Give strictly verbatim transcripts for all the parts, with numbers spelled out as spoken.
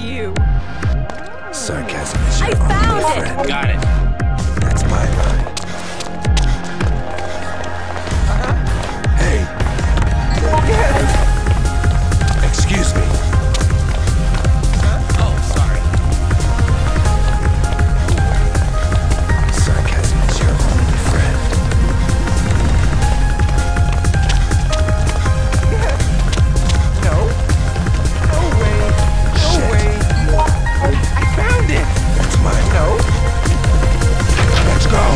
you! Sarcasm is your I only found it! friend. Got it. That's my line. Uh-huh. Hey! Yes! Excuse me. Oh, sorry. Sarcasm is your only friend. No. No way. No Shit. way. I found it! That's mine. No. Let's go!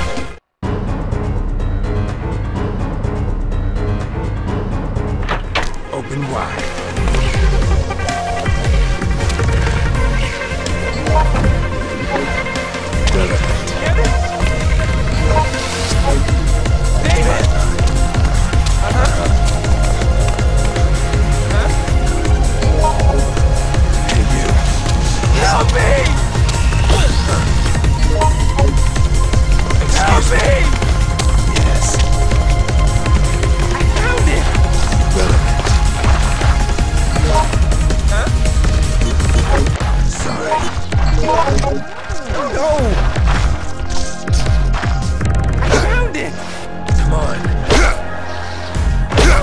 Open wide. Relevant. Get it? David! Uh-huh. Huh? Hey, you. Help me! Help me! Yes. I found it! Relevant. Huh? Sorry. No! I found it! Come on. No!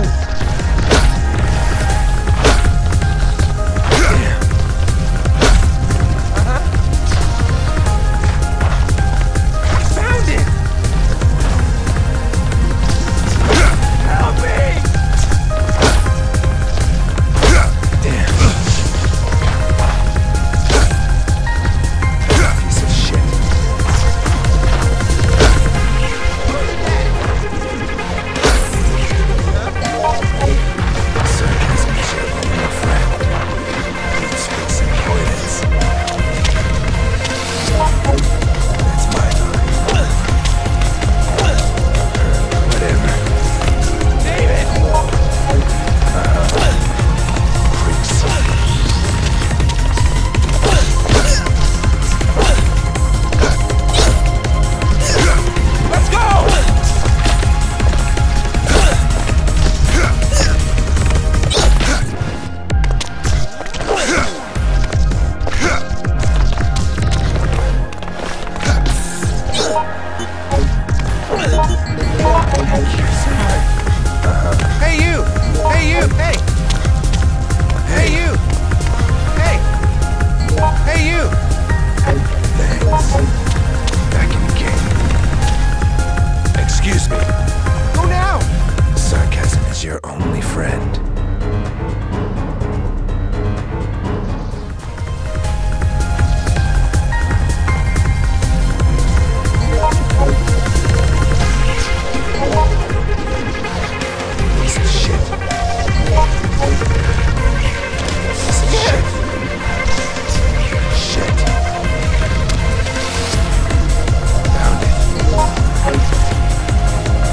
Damn. Uh-huh. I found it! Help me! Damn. Piece of shit. Sarcasm is your only friend. He's fixing toilets. That's my line. Whatever. David! Pricks. Let's go! Hey you! Hey you! Hey! Hey you! Hey! Hey you! Thanks. Back in the game. Excuse me. Go now! Sarcasm is your only friend. Piece of shit. Piece of shit. Shit. Found it.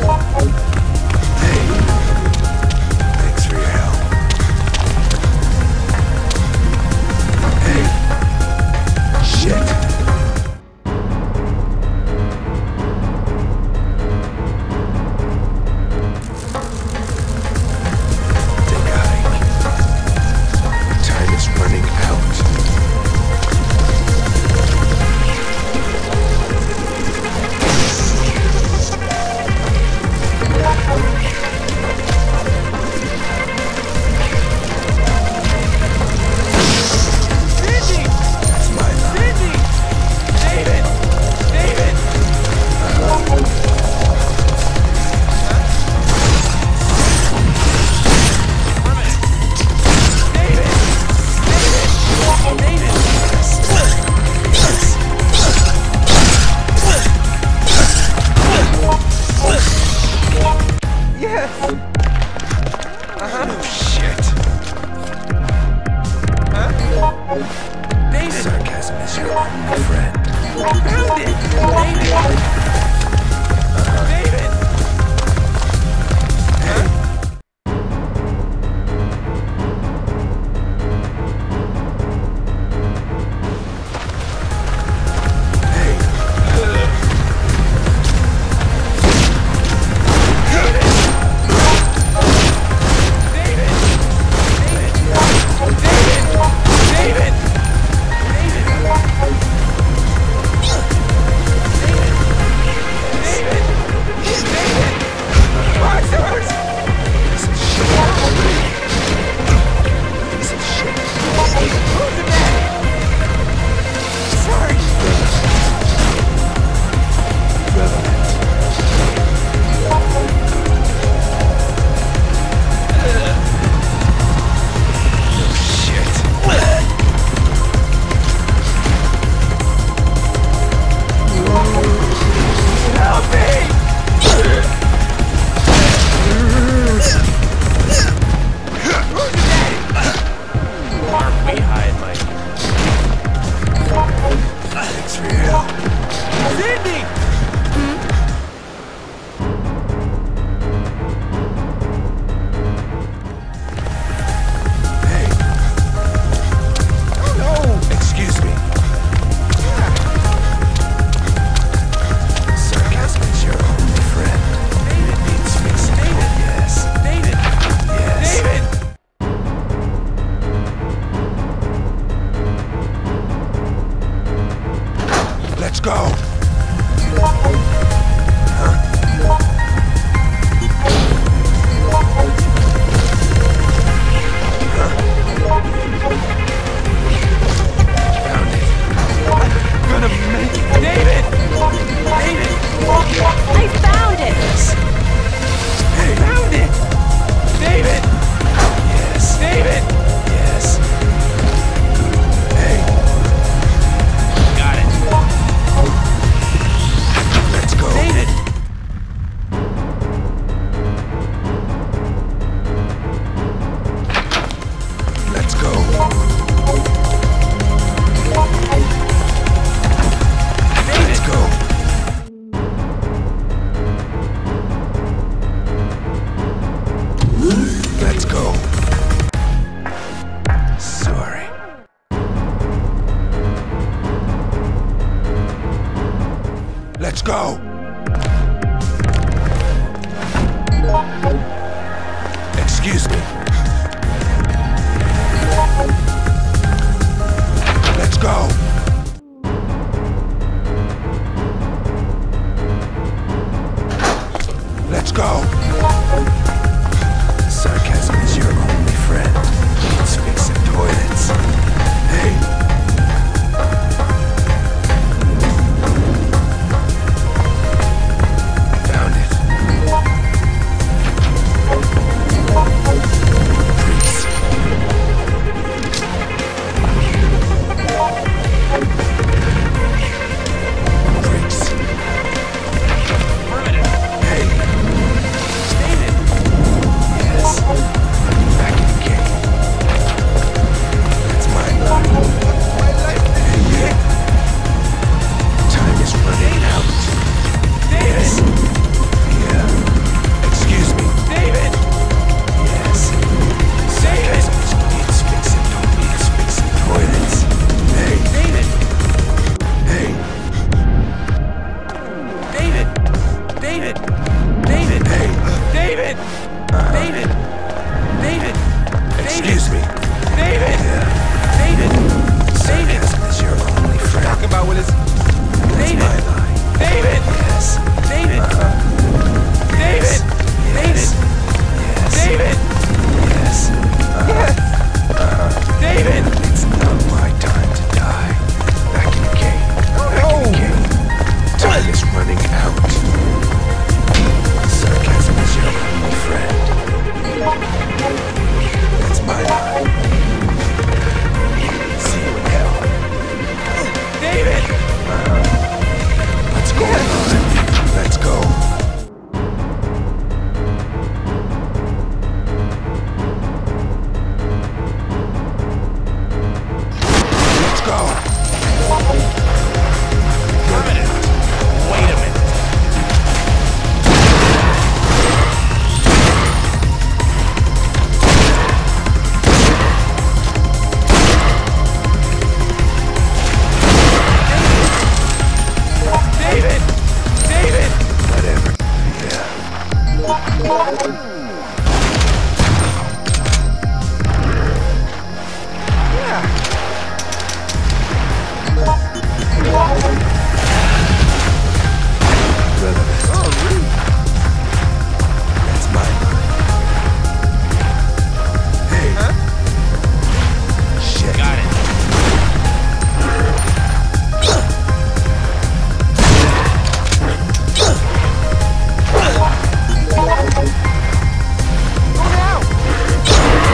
Hey. Thanks for your help. Hey. Shit. Take a hike. Time is running out. Cindy! That's my line. Cindy! David! David! David! David! David! Yes! Oh, shit. Huh? David! Sarcasm is your only friend. I found it! David! David! Hey. David! David! David! David! David! David! David! Monsters! Piece of shit. Piece of shit. Who's the man? Sorry! Relevant. Shit. Help me! Aren't we high, Mike? Thanks for your help. Cindy! Hey. Oh no! Excuse me. Sarcasm is your only friend. David! Needs fixing. David! Yes. David! Yes. David! Let's go. Found it. Gonna make David! David! I found it! Hey. Found it! David! Yes. David! Yes. Hey. Got it! Let's go. David! Let's go. Let's go. Let's go. Sorry. Let's go. Excuse me. Let's go. Let's go. Sarcasm is your only friend. Needs fixing toilets. Hey. Found it. Freeze. Freeze. Hey. David! Yes. Back in the game. That's my line. David! David! Hey. David! David! David! Excuse me. David! Yeah. David! David! Sarcasm is your only friend. Talking about with his... That's David! my line. David! Yes. David! David! Yes. Yes. David! Yes. Yes! David! It's not my time to die. Back in the cave. Back in the cave. Time is running out. Sarcasm is your only friend. That's my line. See you in hell. David! What's going on? Let's go. Let's go. A minute. Wait a minute. David! David! Whatever. Yeah. Relevant. That's my line. Hey. Shit. Got it. Go now!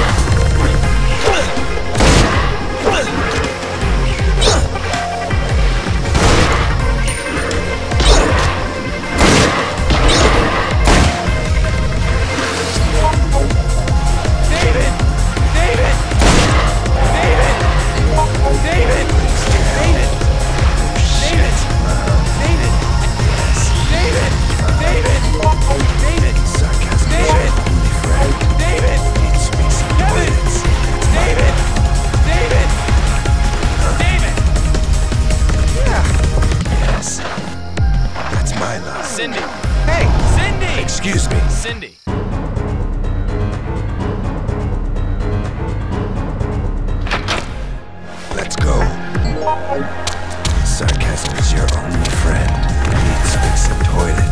David! David! David! David! David! David! David! David! David! David! Sarcasm is David! your only friend. David! Need space and Kevin! toilets. David! David! David! Yeah! Yes. That's my line. Cindy! Hey! Cindy! Excuse me. Cindy! Let's go. Sarcasm is your only friend. Need space and toilets.